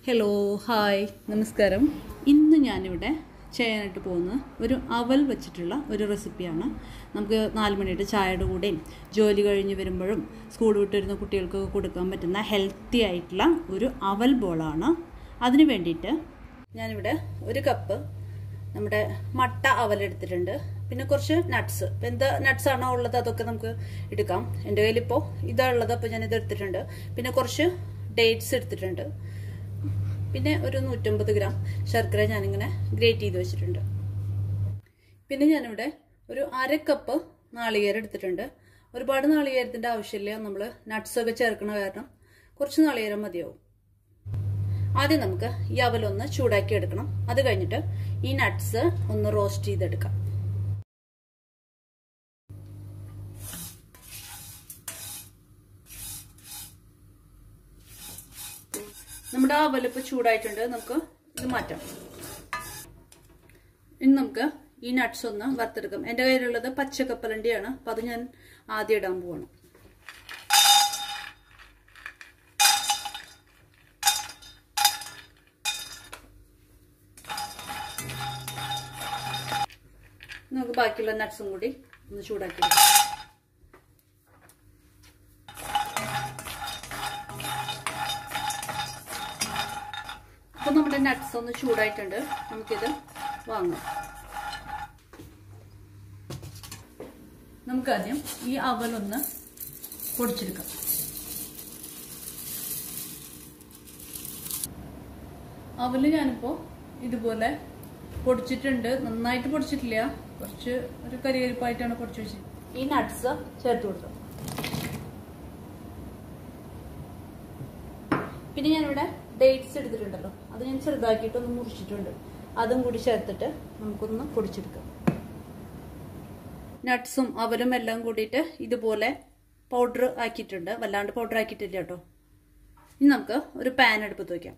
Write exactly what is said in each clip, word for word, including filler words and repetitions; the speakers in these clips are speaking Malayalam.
ഹലോ ഹായ് നമസ്കാരം. ഇന്ന് ഞാനിവിടെ ചെയ്യാനായിട്ട് പോകുന്ന ഒരു അവൽ വെച്ചിട്ടുള്ള ഒരു റെസിപ്പിയാണ്. നമുക്ക് നാല് മണിയുടെ ചായയുടെ കൂടെയും ജോലി കഴിഞ്ഞ് വരുമ്പോഴും സ്കൂൾ വിട്ട് വരുന്ന കുട്ടികൾക്കൊക്കെ കൊടുക്കാൻ പറ്റുന്ന ഹെൽത്തി ആയിട്ടുള്ള ഒരു അവൽ ബോളാണ്. അതിന് വേണ്ടിയിട്ട് ഞാനിവിടെ ഒരു കപ്പ് നമ്മുടെ മട്ട അവൽ എടുത്തിട്ടുണ്ട്. പിന്നെ കുറച്ച് നട്ട്സ്, എന്ത് നട്ട്സാണോ ഉള്ളത് അതൊക്കെ നമുക്ക് എടുക്കാം. എൻ്റെ കയ്യിലിപ്പോൾ ഇതാണ് ഉള്ളത്, അപ്പോൾ ഞാനിത് എടുത്തിട്ടുണ്ട്. പിന്നെ കുറച്ച് ഡേറ്റ്സ് എടുത്തിട്ടുണ്ട്. പിന്നെ ഒരു നൂറ്റമ്പത് ഗ്രാം ശർക്കര ഞാനിങ്ങനെ ഗ്രേറ്റ് ചെയ്ത് വെച്ചിട്ടുണ്ട്. പിന്നെ ഞാനിവിടെ ഒരു അര കപ്പ് നാളികേരം എടുത്തിട്ടുണ്ട്. ഒരുപാട് നാളികേരത്തിൻ്റെ ആവശ്യമില്ല, നമ്മൾ നട്ട്സൊക്കെ ചേർക്കണ കാരണം കുറച്ച് നാളികേരം മതിയാവും. ആദ്യം നമുക്ക് ഈ അവലൊന്ന് ചൂടാക്കി എടുക്കണം. അത് കഴിഞ്ഞിട്ട് ഈ നട്ട്സ് ഒന്ന് റോസ്റ്റ് ചെയ്തെടുക്കാം. നമ്മുടെ അവലിപ്പോൾ ചൂടായിട്ടുണ്ട്, നമുക്ക് ഇത് മാറ്റാം. ഇനി നമുക്ക് ഈ നട്ട്സ് ഒന്ന് വറുത്തെടുക്കാം. എൻ്റെ കയ്യിലുള്ളത് പച്ചക്കപ്പലണ്ടിയാണ്, അപ്പം അത് ഞാൻ ആദ്യം ഇടാൻ പോവാണ്. നമുക്ക് ബാക്കിയുള്ള നട്ട്സും കൂടി ഒന്ന് ചൂടാക്കി എടുക്കാം. അപ്പോൾ നമ്മുടെ നട്ട്സ് ഒന്ന് ചൂടായിട്ടുണ്ട്, നമുക്കിത് വാങ്ങാം. നമുക്കാദ്യം ഈ അവലൊന്ന് പൊടിച്ചെടുക്കാം. അവല് ഞാനിപ്പോൾ ഇതുപോലെ പൊടിച്ചിട്ടുണ്ട്. നന്നായിട്ട് പൊടിച്ചിട്ടില്ല, കുറച്ച് ഒരു കരികരിപ്പായിട്ടാണ് പൊടിച്ചു വെച്ചത്. ഈ നട്ട്സ് ചേർത്ത് കൊടുക്കാം. പിന്നെ ഞാനിവിടെ ഡേറ്റ്സ് എടുത്തിട്ടുണ്ടല്ലോ, അത് ഞാൻ ചെറുതാക്കിയിട്ടൊന്ന് മുറിച്ചിട്ടുണ്ട്. അതും കൂടി ചേർത്തിട്ട് നമുക്കൊന്ന് പൊടിച്ചെടുക്കാം. നട്ട്സും അവലും എല്ലാം കൂടിയിട്ട് ഇതുപോലെ പൗഡർ ആക്കിയിട്ടുണ്ട്. വല്ലാണ്ട് പൗഡർ ആക്കിയിട്ടില്ല കേട്ടോ. ഇനി നമുക്ക് ഒരു പാൻ അടുപ്പത്ത് വയ്ക്കാം.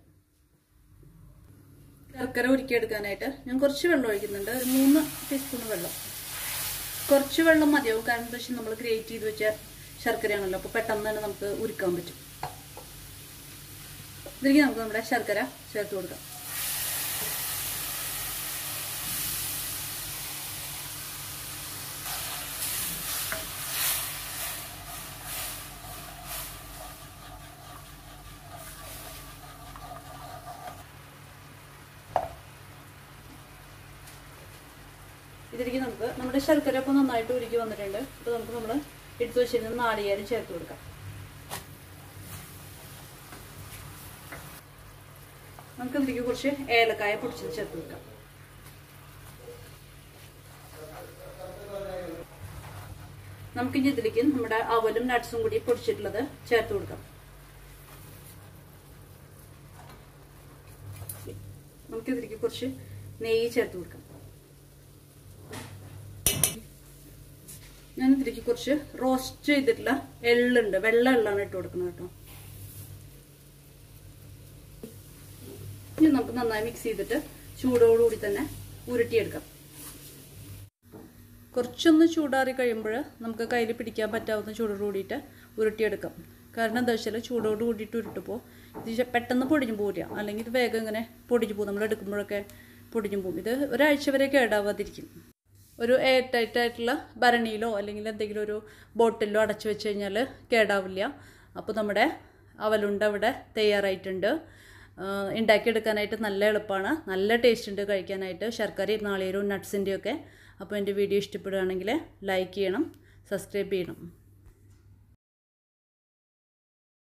ശർക്കര ഉരുക്കിയെടുക്കാനായിട്ട് ഞാൻ കുറച്ച് വെള്ളം ഒഴിക്കുന്നുണ്ട്, ഒരു മൂന്ന് ടീസ്പൂൺ വെള്ളം. കുറച്ച് വെള്ളം മതിയാവും, കാരണം എന്താ വെച്ചാൽ നമ്മൾ ഗ്രേറ്റ് ചെയ്ത് വെച്ച ശർക്കരയാണല്ലോ, അപ്പോൾ പെട്ടെന്ന് തന്നെ നമുക്ക് ഉരുക്കാൻ പറ്റും. ഇതിലേക്ക് നമുക്ക് നമ്മുടെ ശർക്കര ചേർത്ത് കൊടുക്കാം. ഇതിലേക്ക് നമുക്ക് നമ്മുടെ ശർക്കര ഇപ്പോൾ നന്നായിട്ട് ഉരുക്കി വന്നിട്ടുണ്ട്. അപ്പോൾ നമുക്ക് നമ്മൾ എടുത്തു വെച്ചിരുന്ന നാളികേരം ചേർത്ത് കൊടുക്കാം. നമുക്ക് ഇതിലേക്ക് കുറച്ച് ഏലക്കായ പൊടിച്ചത് ചേർത്ത് കൊടുക്കാം. നമുക്കിനി ഇതിലേക്ക് നമ്മുടെ അവലും നട്ട്സും കൂടി പൊടിച്ചിട്ടുള്ളത് ചേർത്ത് കൊടുക്കാം. നമുക്ക് ഇതിലേക്ക് കുറച്ച് നെയ്യ് ചേർത്ത് കൊടുക്കാം. ഞാൻ ഇതിലേക്ക് കുറച്ച് റോസ്റ്റ് ചെയ്തിട്ടുള്ള എള്ളുണ്ട്, വെള്ള എള്ളാണ് ഇട്ട് കൊടുക്കുന്നത് കേട്ടോ. ഇനി നമുക്ക് നന്നായി മിക്സ് ചെയ്തിട്ട് ചൂടോടുകൂടി തന്നെ ഉരുട്ടിയെടുക്കാം. കുറച്ചൊന്ന് ചൂടാറി കഴിയുമ്പോൾ നമുക്ക് കയ്യിൽ പിടിക്കാൻ പറ്റാവുന്ന ചൂടോട് കൂടിയിട്ട് ഉരുട്ടിയെടുക്കാം. കാരണം എന്താ വെച്ചാൽ ചൂടോട് കൂടിയിട്ട് ഉരുട്ടുമ്പോൾ ഇത് പെട്ടെന്ന് പൊടിഞ്ഞു പോരില്ല, അല്ലെങ്കിൽ ഇത് വേഗം ഇങ്ങനെ പൊടിഞ്ഞു പോകും. നമ്മൾ എടുക്കുമ്പോഴൊക്കെ പൊടിഞ്ഞു പോകും. ഇത് ഒരാഴ്ച വരെ കേടാവാതിരിക്കും. ഒരു എയർ ടൈറ്റ് ആയിട്ടുള്ള ഭരണിയിലോ അല്ലെങ്കിൽ എന്തെങ്കിലും ഒരു ബോട്ടിലോ അടച്ചു വെച്ച് കഴിഞ്ഞാൽ കേടാവില്ല. അപ്പോൾ നമ്മുടെ അവലുണ്ട ഇവിടെ തയ്യാറായിട്ടുണ്ട്. ഉണ്ടാക്കിയെടുക്കാനായിട്ട് നല്ല എളുപ്പമാണ്, നല്ല ടേസ്റ്റ് ഉണ്ട് കഴിക്കാനായിട്ട്, ശർക്കരയും നാളികേരവും നട്ട്സിൻ്റെയൊക്കെ. അപ്പോൾ എൻ്റെ വീഡിയോ ഇഷ്ടപ്പെടുകയാണെങ്കിൽ ലൈക്ക് ചെയ്യണം, സബ്സ്ക്രൈബ് ചെയ്യണം.